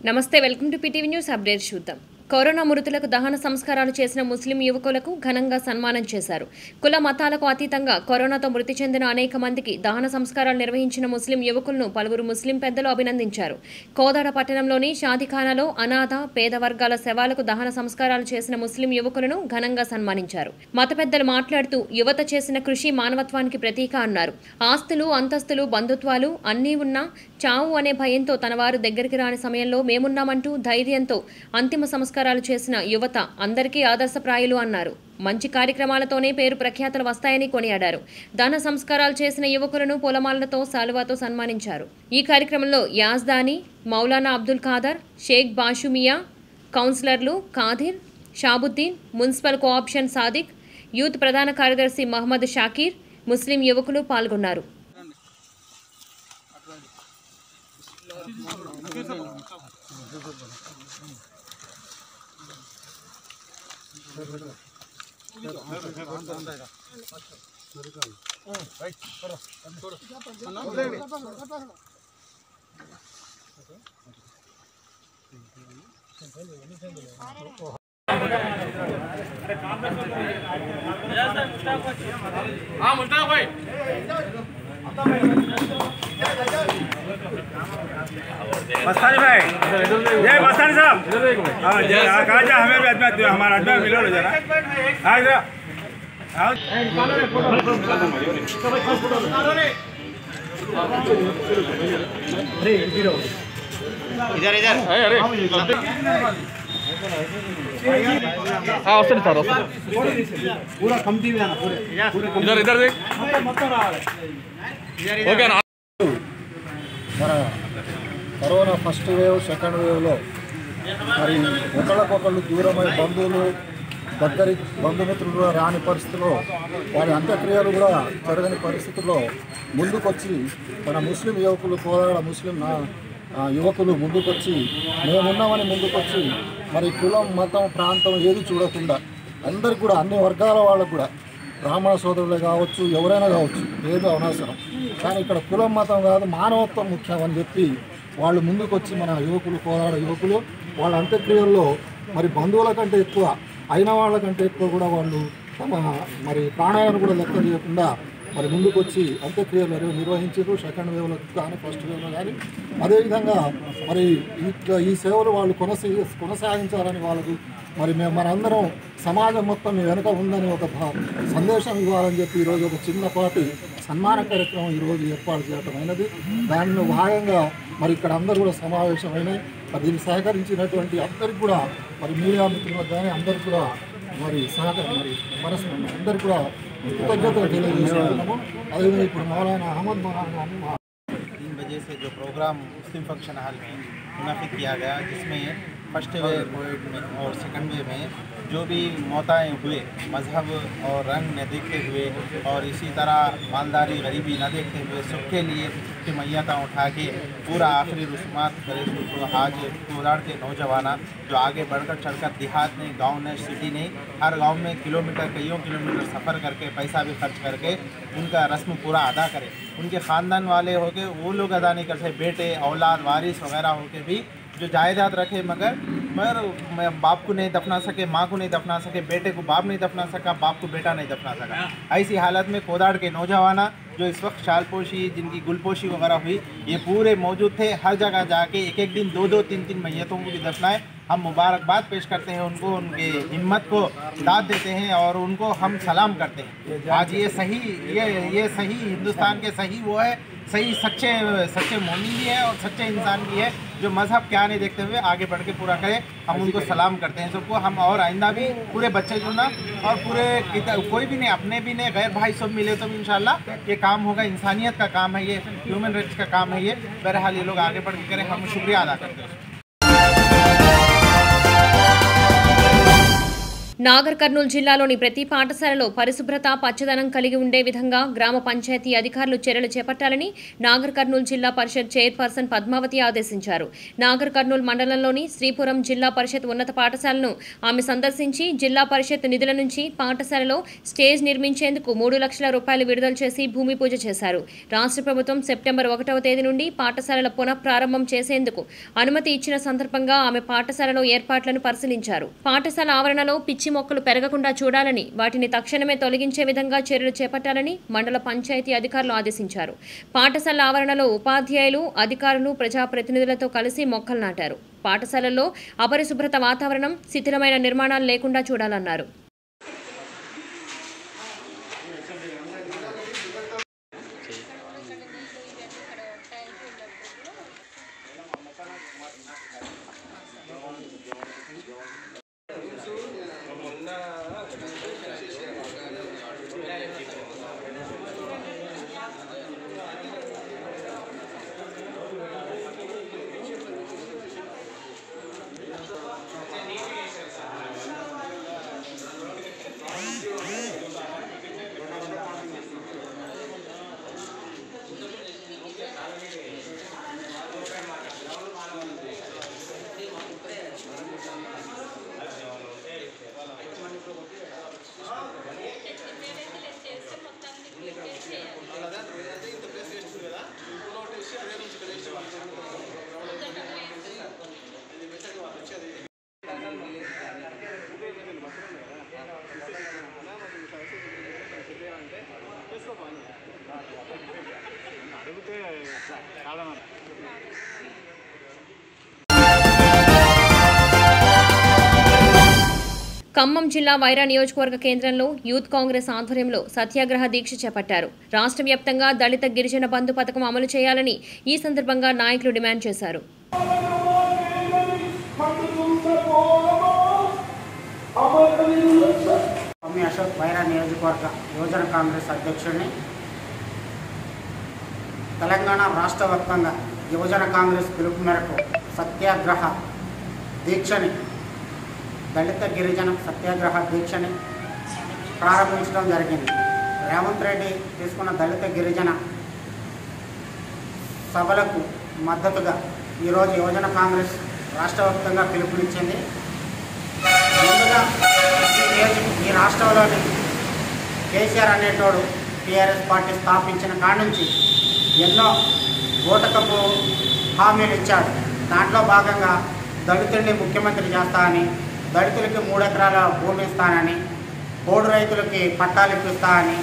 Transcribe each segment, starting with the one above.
నమస్తే welcome to PTV news update చూద్దాం. Corona మృతులకు దహన సంస్కారాలు చేసిన ముస్లిం యువకులకు ఘనంగా సన్మానం చేశారు. కుల మతాలకు అతీతంగా కరోనాతో మృతి చెందిన అనేక మందికి దహన సంస్కారాలు నిర్వహించిన ముస్లిం యువకులను పలువురు ముస్లిం పెద్దలు అభినందించారు. కోదాడ పట్టణంలోని షాదీఖానాలో అనాథ పేద వర్గాల శవాలకు దహన సంస్కారాలు చేసిన ముస్లిం యువకులను ఘనంగా సన్మానించారు. మత పెద్దలు మాట్లాడుతూ యువత చేసిన కృషి మానవత్వానికి ప్రతీక అన్నారు. ఆస్తులు అంతస్తులు బంధుత్వాలు అన్నీ ఉన్నా చావు అనే భయంతో తన వారు దగ్గరికి రాని సమయంలో మేమున్నామంటూ ధైర్యంతో అంతిమ సంస్కారాలు చేసిన యువత అందరికీ ఆదర్శప్రాయులు అన్నారు. మంచి కార్యక్రమాలతోనే పేరు ప్రఖ్యాతలు వస్తాయని కొనియాడారు. దాన సంస్కారాలు చేసిన యువకులను పూలమాలతో శాలువాతో సన్మానించారు. ఈ కార్యక్రమంలో యాజ్దాని, మౌలానా అబ్దుల్ ఖాదర్, షేక్ బాషుమియా, కౌన్సిలర్లు Khadir, Shabuddin, municipal co-option Sadiq, youth ప్రధాన కార్యదర్శి మహమ్మద్ షాకీర్, ముస్లిం యువకులు పాల్గొన్నారు. मस्तानी भाई, जय मस्तानी साहब, कहा जा हमें भी आदमी हमारा आदमी मिलो जरा इधर इधर अरे वस्तु सर पूरा कमती में आना पूरे इधर इधर देख ओके ना కరోనా ఫస్ట్ వేవ్ సెకండ్ వేవ్లో మరి ఒకళ్ళకొకళ్ళు దూరమై బంధుమిత్రులు రాని పరిస్థితుల్లో వారి అంత్యక్రియలు కూడా జరగని పరిస్థితుల్లో ముందుకొచ్చి మన ముస్లిం యువకులు కోదాడ ముస్లిం యువకులు ముందుకొచ్చి మేమున్నామని ముందుకొచ్చి మరి కులం మతం ప్రాంతం ఏది చూడకుండా అందరికి కూడా అన్ని వర్గాల వాళ్ళకు కూడా బ్రాహ్మణ సోదరులే కావచ్చు ఎవరైనా కావచ్చు ఏదో అనవసరం కానీ ఇక్కడ కులం మతం కాదు మానవత్వం ముఖ్యం అని చెప్పి వాళ్ళు ముందుకొచ్చి మన యువకులు కోదాడ యువకులు వాళ్ళ అంత్యక్రియల్లో మరి బంధువుల కంటే ఎక్కువ అయిన వాళ్ళకంటే ఎక్కువ కూడా వాళ్ళు తమ మరి ప్రాణాలను కూడా లెక్క చేయకుండా మరి ముందుకొచ్చి అంత్యక్రియలు నిర్వహించారు. సెకండ్ వేవ్లో కానీ ఫస్ట్ వేవ్లో కానీ అదేవిధంగా మరి ఈ సేవలు వాళ్ళు కొనసాగించాలని వాళ్ళకు మరి మనందరం సమాజం మొత్తం వెనుక ఉందని ఒక సందేశం ఇవ్వాలని చెప్పి ఈరోజు ఒక చిన్నపాటి సన్మాన కార్యక్రమం ఈరోజు ఏర్పాటు చేయడం అయినది. దానిలో భాగంగా మరి ఇక్కడ అందరూ కూడా సమావేశమైనాయి. మరి దీన్ని సహకరించినటువంటి అందరికీ కూడా మరి మీడియా మిత్రులకు కానీ అందరికీ కూడా మరి అందరికీ కూడా కృతజ్ఞతలు తెలియజేస్తున్నాము. అదేవిధంగా ఇప్పుడు మౌలానా అహ్మద్ మౌలానా 3 बजे से जो प्रोग्राम मुस्लिम फंक्शन हॉल में मुनाफिक किया गया जिसमें फर्स्ट वेव कोविड में और सेकंड वेव में जो भी मौताएँ हुए मज़हब और रंग न देखते हुए और इसी तरह मालदारी गरीबी न देखते हुए सबके लिए कि मैयता उठा के पूरा आखिरी रस्मात करे तो आज कोदाड़ के नौजवाना जो आगे बढ़कर चढ़कर देहात नहीं गांव नहीं सिटी नहीं हर गांव में किलोमीटर कईयों किलोमीटर सफ़र करके पैसा भी खर्च करके उनका रस्म पूरा अदा करे। उनके ख़ानदान वाले हो के वो लोग अदा नहीं करते, बेटे औलाद वारिस वगैरह हो के भी जो जायदाद रखे मगर बाप को नहीं दफना सके, माँ को नहीं दफना सके, बेटे को बाप नहीं दफना सका, बाप को बेटा नहीं दफना सका। ऐसी हालत में कोदाड़ के नौजवाना जो इस वक्त शालपोशी जिनकी गुलपोशी वगैरह हुई ये पूरे मौजूद थे। हर जगह जाके एक दिन 2-2 3-3 मैयतों को भी दफनाए। हम मुबारकबाद पेश करते हैं उनको, उनके हिम्मत को दाद देते हैं और उनको हम सलाम करते हैं। आज ये सही हिंदुस्तान के सही वो है, सही सच्चे मोमिन भी है और सच्चे इंसान भी है जो मज़हब क्या नहीं देखते हुए आगे बढ़ के पूरा करे। हम उनको सलाम करते हैं सबको। हम और आइंदा भी पूरे बच्चे जो ना और पूरे कोई भी नहीं अपने भी नहीं गैर भाई सब मिले तो इंशाल्लाह ये काम होगा। इंसानियत का काम है, ये ह्यूमन राइट्स का काम है। ये बहरहाल ये लोग आगे बढ़ के करें, हम शुक्रिया अदा करते हैं। నాగర్ కర్నూలు జిల్లాలోని ప్రతి పాఠశాలలో పరిశుభ్రత పచ్చదనం కలిగి ఉండే విధంగా గ్రామ పంచాయతీ అధికారులు చర్యలు చేపట్టాలని నాగర్ కర్నూలు జిల్లా పరిషత్ చైర్పర్సన్ పద్మావతి ఆదేశించారు. నాగర్ కర్నూలు మండలంలోని శ్రీపురం జిల్లా పరిషత్ ఉన్నత పాఠశాలను ఆమె సందర్శించి జిల్లా పరిషత్ నిధుల నుంచి పాఠశాలలో స్టేజ్ నిర్మించేందుకు 3 లక్షల రూపాయలు విడుదల చేసి భూమి పూజ చేశారు. రాష్ట్ర ప్రభుత్వం సెప్టెంబర్ 1వ తేదీ నుండి పాఠశాలల పునఃప్రారంభం చేసేందుకు అనుమతి ఇచ్చిన సందర్భంగా ఆమె పాఠశాలలో ఏర్పాట్లను పరిశీలించారు. పాఠశాల ఆవరణలో పిచ్చి మొక్కలు పెరగకుండా చూడాలని, వాటిని తక్షణమే తొలగించే విధంగా చర్యలు చేపట్టాలని మండల పంచాయతీ అధికారులు ఆదేశించారు. పాఠశాల ఆవరణలో ఉపాధ్యాయులు, అధికారులు, ప్రజాప్రతినిధులతో కలిసి మొక్కలు నాటారు. పాఠశాలల్లో అపరిశుభ్రత వాతావరణం, శిథిలమైన నిర్మాణాలు లేకుండా చూడాలన్నారు. ఖమ్మం జిల్లా వైరా నియోజకవర్గ కేంద్రంలో యూత్ కాంగ్రెస్ ఆధ్వర్యంలో సత్యాగ్రహ దీక్ష చేపట్టారు. రాష్ట్ర వ్యాప్తంగా దళిత గిరిజన బంధు పథకం అమలు చేయాలని ఈ సందర్భంగా నాయకులు డిమాండ్ చేశారు. అశోక్ వైరా నియోజకవర్గ యువజన కాంగ్రెస్ అధ్యక్షుడిని. తెలంగాణ రాష్ట్ర వ్యాప్తంగా యువజన కాంగ్రెస్ పిలుపు మేరకు సత్యాగ్రహ దీక్షని, దళిత గిరిజన సత్యాగ్రహ దీక్షని ప్రారంభించడం జరిగింది. రేవంత్ రెడ్డి తీసుకున్న దళిత గిరిజన సభలకు మద్దతుగా ఈరోజు యువజన కాంగ్రెస్ రాష్ట్ర వ్యాప్తంగా పిలుపునిచ్చింది. ముందుగా ఈ రాష్ట్రంలోని కేసీఆర్ అనేటోడు టీఆర్ఎస్ పార్టీ స్థాపించిన కాడి నుంచి ఎన్నో ఓటకపు హామీలు ఇచ్చాడు. దాంట్లో భాగంగా దళితుడిని ముఖ్యమంత్రి చేస్తానని, దళితులకి 3 ఎకరాల భూమి ఇస్తానని, పోడు రైతులకి పట్టాలు ఇప్పిస్తానని,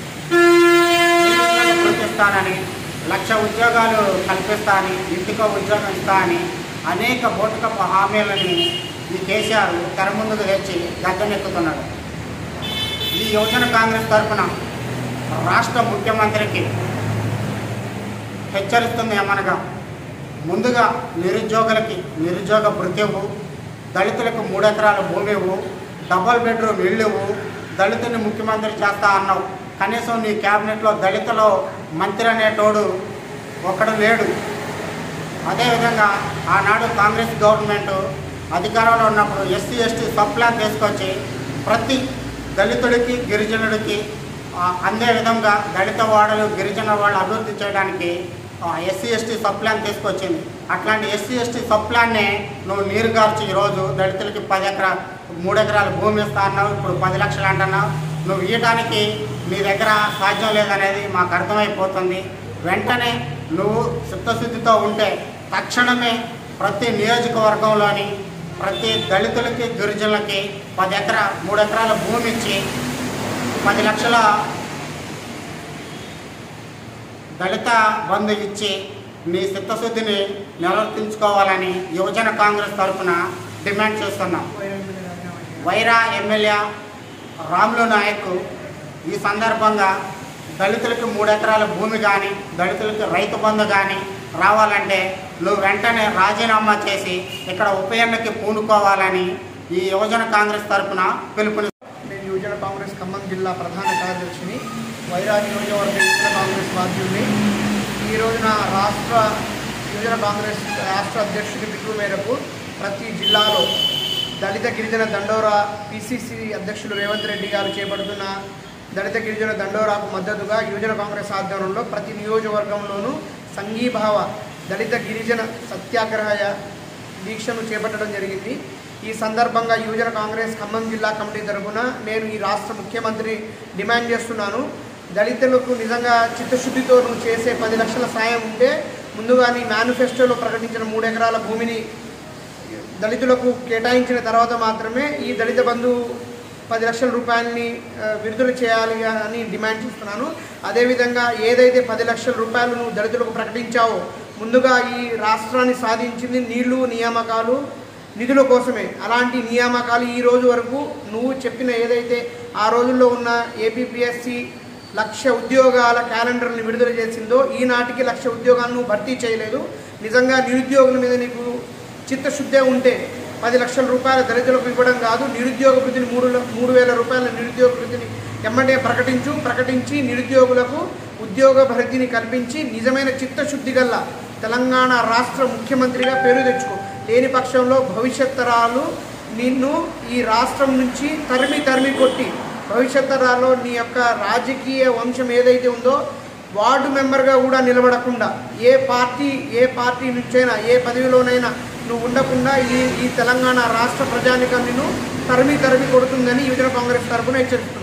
గుర్తిస్తానని, 1,00,000 ఉద్యోగాలు కల్పిస్తానని, ఇంటికో ఉద్యోగం ఇస్తానని అనేక ఓటకపు హామీలని ఈ కేసీఆర్ తెర ముందుకు తెచ్చి గద్దెనెక్కుతున్నాడు. ఈ యువజన కాంగ్రెస్ తరఫున రాష్ట్ర ముఖ్యమంత్రికి హెచ్చరిస్తుంది ఏమనగా, ముందుగా నిరుద్యోగులకి నిరుద్యోగ భృతి ఇవ్వు, దళితులకు 3 ఎకరాల భూమి ఇవ్వు, డబుల్ బెడ్రూమ్ ఇళ్ళు ఇవ్వు, దళితుని ముఖ్యమంత్రి చేస్తా అన్నావు. కనీసం నీ క్యాబినెట్లో దళితులో మంత్రి అనేటోడు ఒకడు లేడు. అదేవిధంగా ఆనాడు కాంగ్రెస్ గవర్నమెంట్ అధికారంలో ఉన్నప్పుడు ఎస్సీ ఎస్టీ సబ్ ప్లాన్ తీసుకొచ్చి ప్రతి దళితుడికి గిరిజనుడికి అందే విధంగా దళిత వాడలు గిరిజన వాళ్ళు అభివృద్ధి చేయడానికి ఎస్సీ ఎస్టీ సబ్ ప్లాన్ తీసుకొచ్చింది. అట్లాంటి ఎస్సీ ఎస్టీ సబ్ ప్లాన్నే నువ్వు నీరుగార్చి ఈరోజు దళితులకి 3 ఎకరాల భూమి ఇస్తా అన్నావు. ఇప్పుడు 10 లక్షలు అంటున్నావు. నువ్వు ఇవ్వడానికి నీ దగ్గర సాధ్యం లేదనేది మాకు అర్థమైపోతుంది. వెంటనే నువ్వు చిత్తశుద్ధితో ఉంటే తక్షణమే ప్రతి నియోజకవర్గంలోని ప్రతి దళితులకి గిరిజనులకి 3 ఎకరాల భూమి ఇచ్చి 10 లక్షల దళిత బంధు ఇచ్చి నీ చిత్తశుద్ధిని నిర్వర్తించుకోవాలని యువజన కాంగ్రెస్ తరఫున డిమాండ్ చేస్తున్నాం. వైరా ఎమ్మెల్యే రాములు నాయక్ ఈ సందర్భంగా దళితులకు 3 ఎకరాల భూమి కానీ, దళితులకు రైతు బంధు కానీ రావాలంటే నువ్వు వెంటనే రాజీనామా చేసి ఇక్కడ ఉప ఎన్నికకి పూనుకోవాలని ఈ యువజన కాంగ్రెస్ తరఫున పిలుపుని. నేను యువజన కాంగ్రెస్ ఖమ్మం జిల్లా ప్రధాన కార్యదర్శిని, వైరా నియోజకవర్గ యువజన కాంగ్రెస్ బాధ్యుడిని. ఈ రోజున యువజన కాంగ్రెస్ రాష్ట్ర అధ్యక్షుడి పిలుపు మేరకు ప్రతి జిల్లాలో దళిత గిరిజన దండోరా పిసిసి అధ్యక్షులు రేవంత్ రెడ్డి గారు చేపడుతున్న దళిత గిరిజన దండోరాకు మద్దతుగా యువజన కాంగ్రెస్ ఆధ్వర్యంలో ప్రతి నియోజకవర్గంలోనూ సంఘీభావ దళిత గిరిజన సత్యాగ్రహ దీక్షను చేపట్టడం జరిగింది. ఈ సందర్భంగా యువజన కాంగ్రెస్ ఖమ్మం జిల్లా కమిటీ తరఫున నేను ఈ రాష్ట్ర ముఖ్యమంత్రి డిమాండ్ చేస్తున్నాను. దళితులకు నిజంగా చిత్తశుద్ధితో నువ్వు చేసే 10 లక్షల సాయం ఉంటే ముందుగా నీ మేనిఫెస్టోలో ప్రకటించిన 3 ఎకరాల భూమిని దళితులకు కేటాయించిన తర్వాత మాత్రమే ఈ దళిత బంధు 10 లక్షల రూపాయలని విడుదల చేయాలి అని డిమాండ్ చేస్తున్నాను. అదేవిధంగా ఏదైతే 10 లక్షల రూపాయలు నువ్వు దళితులకు ప్రకటించావో ముందుగా ఈ రాష్ట్రాన్ని సాధించింది నీళ్లు నియామకాలు నిధుల కోసమే. అలాంటి నియామకాలు ఈ రోజు వరకు నువ్వు చెప్పిన ఏదైతే ఆ రోజుల్లో ఉన్న ఏపీపీఎస్సీ 1,00,000 ఉద్యోగాల క్యాలెండర్ని విడుదల చేసిందో ఈనాటికి 1,00,000 ఉద్యోగాలను భర్తీ చేయలేదు. నిజంగా నిరుద్యోగుల మీద నీకు చిత్తశుద్ధే ఉంటే 10 లక్షల రూపాయల దళితులకు ఇవ్వడం కాదు, నిరుద్యోగ వృత్తిని 3,000 రూపాయల నిరుద్యోగ వృత్తిని ఎమ్మటే ప్రకటించి నిరుద్యోగులకు ఉద్యోగ భర్తీని కల్పించి నిజమైన చిత్తశుద్ధి గల్ల తెలంగాణ రాష్ట్ర ముఖ్యమంత్రిగా పేరు తెచ్చుకో. లేని పక్షంలో భవిష్యత్ తరాలు నిన్ను ఈ రాష్ట్రం నుంచి తరిమి కొట్టి భవిష్యత్ తరాల్లో నీ యొక్క రాజకీయ వంశం ఏదైతే ఉందో వార్డు మెంబర్గా కూడా నిలబడకుండా ఏ పార్టీ నుంచైనా ఏ పదవిలోనైనా నువ్వు ఉండకుండా ఈ తెలంగాణ రాష్ట్ర ప్రజానికం నిన్ను తరిమి కొడుతుందని యువజన కాంగ్రెస్ తరఫున హెచ్చరిస్తున్నాను.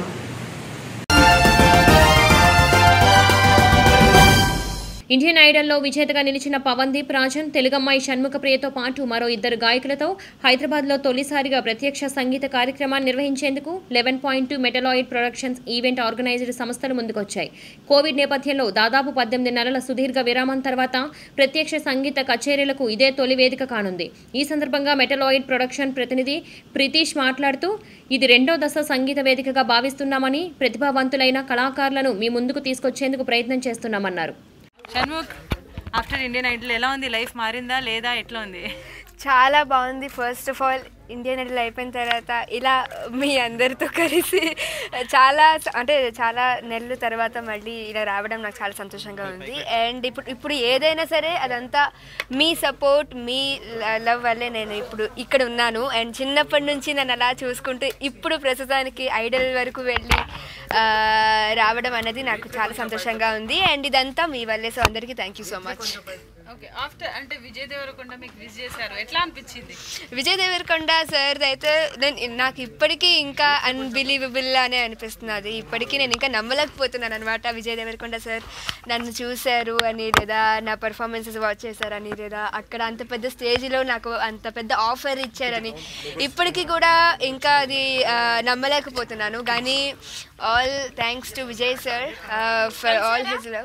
ఇండియన్ ఐడల్లో విజేతగా నిలిచిన పవన్దీప్ రాజన్, తెలుగమ్మాయి షణ్ముఖప్రియతో పాటు మరో 2 గాయకులతో హైదరాబాద్లో తొలిసారిగా ప్రత్యక్ష సంగీత కార్యక్రమాన్ని నిర్వహించేందుకు 11.2 మెటలాయిడ్ ప్రొడక్షన్స్ ఈవెంట్ ఆర్గనైజ్డ్ సంస్థలు ముందుకొచ్చాయి. కోవిడ్ నేపథ్యంలో దాదాపు 18 నెలల సుదీర్ఘ విరామం తర్వాత ప్రత్యక్ష సంగీత కచేరీలకు ఇదే తొలి వేదిక కానుంది. ఈ సందర్భంగా మెటలాయిడ్ ప్రొడక్షన్ ప్రతినిధి ప్రితీష్ మాట్లాడుతూ ఇది 2వ దశ సంగీత వేదికగా భావిస్తున్నామని, ప్రతిభావంతులైన కళాకారులను మీ ముందుకు తీసుకొచ్చేందుకు ప్రయత్నం చేస్తున్నామన్నారు. షణ్ముఖ్, ఆఫ్టర్ ఇండియన్ ఐడల్ ఎలా ఉంది? లైఫ్ మారిందా లేదా ఎట్లా ఉంది? చాలా బాగుంది. First of all Indian Idol అయిపోయిన తర్వాత ఇలా మీ అందరితో కలిసి చాలా నెలల తర్వాత మళ్ళీ ఇలా రావడం నాకు చాలా సంతోషంగా ఉంది. అండ్ ఇప్పుడు ఏదైనా సరే అదంతా మీ సపోర్ట్, మీ లవ్ వల్లే నేను ఇప్పుడు ఇక్కడ ఉన్నాను. అండ్ చిన్నప్పటి నుంచి నన్ను అలా చూసుకుంటూ ఇప్పుడు ప్రస్తుతానికి ఐడల్ వరకు వెళ్ళి రావడం అనేది నాకు చాలా సంతోషంగా ఉంది. అండ్ ఇదంతా మీ వల్లే. సో అందరికీ thank you so much. Okay, after అంటే విజయ్ దేవరకొండ మీకు విజ్ చేశారు, ఎట్లా అనిపించింది? విజయ్ దేవరకొండ సార్ అయితే నాకు ఇప్పటికీ ఇంకా అన్బిలీవబుల్ అనే అనిపిస్తున్నది. ఇప్పటికీ నేను ఇంకా నమ్మలేకపోతున్నాను అనమాట. విజయ్ దేవరకొండ సార్ నన్ను చూశారు అని, లేదా నా పర్ఫార్మెన్సెస్ వాచ్ చేశారని, లేదా అక్కడ అంత పెద్ద స్టేజ్లో నాకు అంత పెద్ద ఆఫర్ ఇచ్చారని ఇప్పటికీ కూడా ఇంకా అది నమ్మలేకపోతున్నాను. కానీ all thanks to Vijay sir for all his love.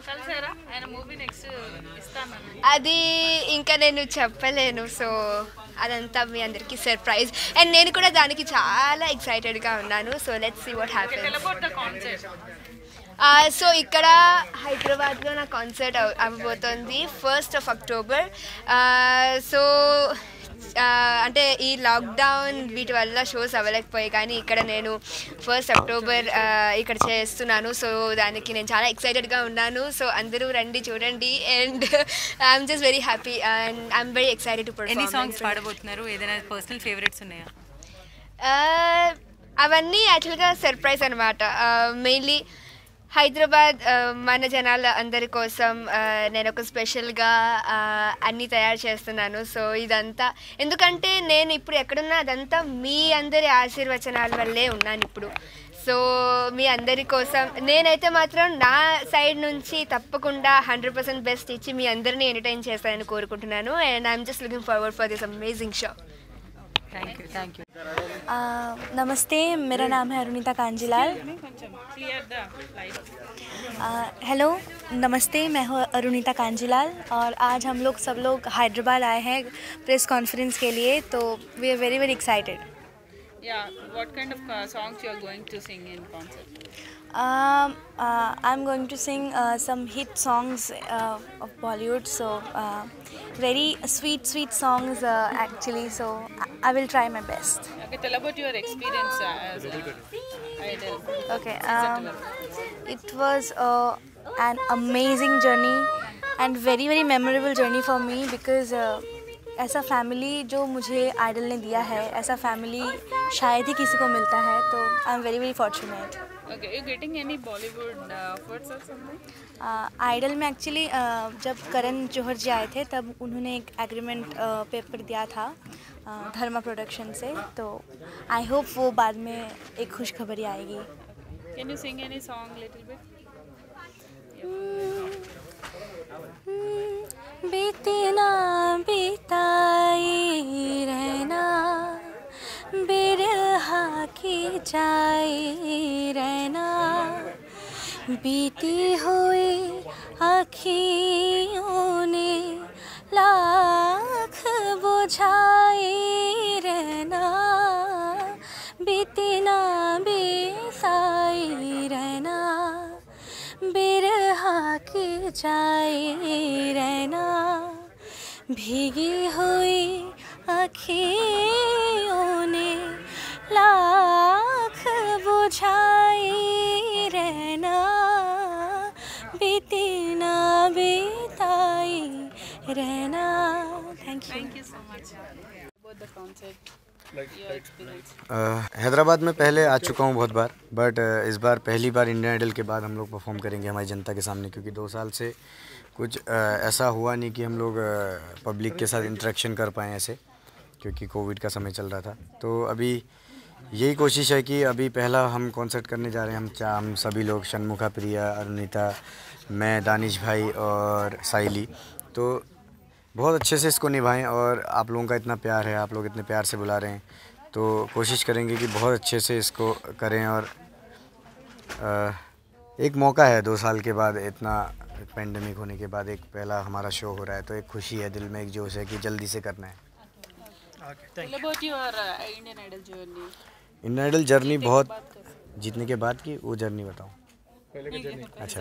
అది ఇంకా నేను చెప్పలేను. సో అదంతా మీ అందరికీ సర్ప్రైజ్. అండ్ నేను కూడా దానికి చాలా ఎక్సైటెడ్గా ఉన్నాను. So let's see what happens. So ఇక్కడ హైదరాబాద్లో నా కాన్సర్ట్ అవ్వబోతోంది 1st of October. సో అంటే ఈ లాక్డౌన్ వీటి వల్ల షోస్ అవ్వలేకపోయాయి, కానీ ఇక్కడ నేను 1st October ఇక్కడ చేస్తున్నాను. సో దానికి నేను చాలా ఎక్సైటెడ్గా ఉన్నాను. సో అందరూ రండి, చూడండి. And I'm just very happy and I'm very excited to perform. ఎన్ని సాంగ్స్ పాడబోతున్నారు? ఏదైనా పర్సనల్ ఫేవరెట్స్ ఉన్నాయా? అవన్నీ యాక్చువల్గా సర్ప్రైజ్ అనమాట. మెయిన్లీ హైదరాబాద్ మన జనాల అందరి కోసం నేను ఒక స్పెషల్గా అన్నీ తయారు చేస్తున్నాను. సో ఇదంతా ఎందుకంటే నేను ఇప్పుడు ఎక్కడున్నా అదంతా మీ అందరి ఆశీర్వచనాల వల్లే ఉన్నాను ఇప్పుడు. సో మీ అందరి కోసం నేనైతే మాత్రం నా సైడ్ నుంచి తప్పకుండా 100% బెస్ట్ ఇచ్చి మీ అందరినీ ఎంటర్టైన్ చేస్తానని కోరుకుంటున్నాను. And I'm just looking forward for this amazing show. Thank you. नमस्ते, मेरा नाम है अरुणिता कांजीलाल. हेलो, नमस्ते, मैं हूँ अरुणिता कांजीलाल और आज हम लोग सब लोग हैदराबाद आए हैं प्रेस कॉन्फ्रेंस के लिए. तो we are very very excited. Yeah, what kind of songs you are going to sing in concert? I'm going to sing some hit songs of Bollywood. So very sweet songs actually. So I will try my best. Okay, tell about your experience as idol. Okay, it was an amazing journey and very very memorable journey for me because ऐसा family जो मुझे idol ने दिया है, ऐसा family शायद ही किसी को मिलता है, तो I am very very fortunate. Okay, you getting any Bollywood offers or something? Idol में एक्चुअली जब करण जौहर जी आए थे तब उन्होंने एक एग्रीमेंट पेपर दिया था धर्मा प्रोडक्शन से, तो आई होप वो बाद में एक खुशखबरी आएगी। Can you sing any song little bit? बीती ना बीताई रहना, बिरहा की जाई रहना, बीती हुई आँखियों ने लाख बुझाई रहना, बीती ना बीताई रहना, बिरहा की जाई रहना, भीगी हुई आँखियों ने लाख बुझाई रहना, बीती ना बीताई रहना। Thank you so much about the concert. Your experience. Hyderabad में पहले आ चुका हूँ बहुत बार, बट इस बार पहली बार इंडियन आइडल के बाद हम लोग परफॉर्म करेंगे हमारी जनता के सामने, क्योंकि 2 साल से कुछ ऐसा हुआ नहीं कि हम लोग पब्लिक के साथ इंटरेक्शन कर पाएँ ऐसे, क्योंकि कोविड का समय चल रहा था। तो अभी यही कोशिश है कि अभी पहला हम कॉन्सर्ट करने जा रहे हैं, हम सभी लोग, षणमुखा, प्रिया, अरुणिता, मैं, दानिश भाई और साइली, तो बहुत अच्छे से इसको निभाएं। और आप लोगों का इतना प्यार है, आप लोग इतने प्यार से बुला रहे हैं, तो कोशिश करेंगे कि बहुत अच्छे से इसको करें। और एक मौका है 2 साल के बाद, इतना पेंडेमिक होने के बाद एक पहला हमारा शो हो रहा है, तो एक खुशी है, दिल में एक जोश है कि जल्दी से करना है। Tell about your Indian Idol journey. Indian Idol journey बहुत जीतने के बाद की वो जर्नी बताऊँ? अच्छा,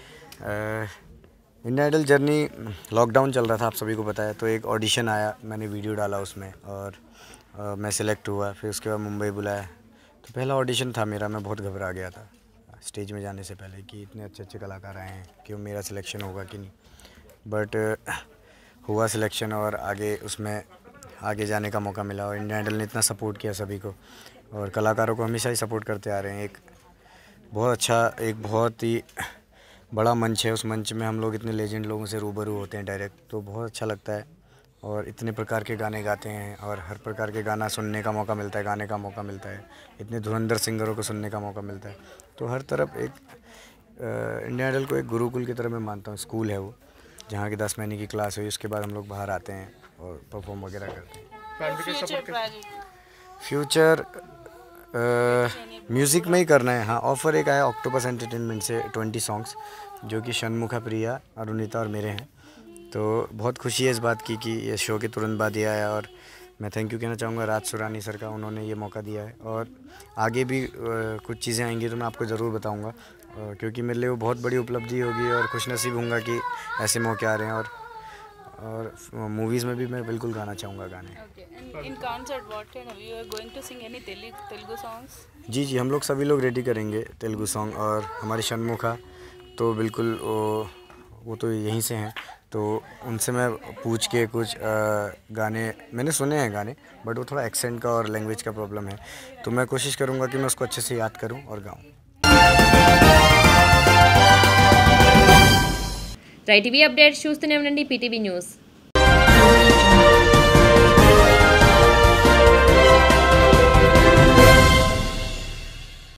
इंडियन आइडल जर्नी लॉकडाउन चल रहा था, आप सभी को पता है, तो एक ऑडिशन आया, मैंने वीडियो डाला उसमें और मैं सिलेक्ट हुआ। फिर उसके बाद मुंबई बुलाया, तो पहला ऑडिशन था मेरा, मैं बहुत घबरा गया था स्टेज में जाने से पहले कि इतने अच्छे अच्छे कलाकार आए हैं, कि मेरा सिलेक्शन होगा कि नहीं, बट हुआ सिलेक्शन और आगे उसमें आगे जाने का मौका मिला। और इंडियन आइडल ने इतना सपोर्ट किया सभी को, और कलाकारों को हमेशा ही सपोर्ट करते आ रहे हैं। एक बहुत अच्छा, एक बहुत ही बड़ा मंच है, उस मंच में हम लोग इतने लेजेंड लोगों से रूबरू होते हैं डायरेक्ट, तो बहुत अच्छा लगता है। और इतने प्रकार के गाने गाते हैं और हर प्रकार के गाना सुनने का मौका मिलता है, गाने का मौका मिलता है, इतने धुरंधर सिंगरों को सुनने का मौका मिलता है। तो हर तरफ एक इंडियन आइडल को एक गुरुकुल की तरह मैं मानता हूँ, स्कूल है वो, जहाँ की 10 महीने की क्लास हुई, उसके बाद हम लोग बाहर आते हैं और परफॉर्म वगैरह करते हैं। फ्यूचर म्यूज़िक में ही करना है। हाँ, ऑफ़र एक आया ऑक्टोपस एंटरटेनमेंट से 20 सॉन्ग्स, जो कि षणमुखा, प्रिया, अरुणिता और मेरे हैं। तो बहुत खुशी है इस बात की कि ये शो के तुरंत बाद ये आया, और मैं थैंक यू कहना चाहूँगा राज सुरानी सर का, उन्होंने ये मौका दिया है। और आगे भी कुछ चीज़ें आएंगी तो मैं आपको ज़रूर बताऊँगा, क्योंकि मेरे लिए वो बहुत बड़ी उपलब्धि होगी और खुशनसीब हूँगा कि ऐसे मौके आ रहे हैं। और मूवीज़ में भी मैं बिल्कुल गाना चाहूँगा गाने। In concert, what kind of you are going to sing any Telugu songs? जी, हम लोग सभी लोग रेडी करेंगे तेलुगु सॉन्ग, और हमारी षणमुखा तो बिल्कुल वो तो यहीं से हैं, तो उनसे मैं पूछ के कुछ गाने मैंने सुने हैं गाने, बट वो थोड़ा एक्सेंट का और लैंग्वेज का प्रॉब्लम है, तो मैं कोशिश करूँगा कि मैं उसको अच्छे से याद करूँ और गाऊँ। రైట్, టీవీ అప్డేట్స్ చూస్తూనే ఉండండి PTV న్యూస్।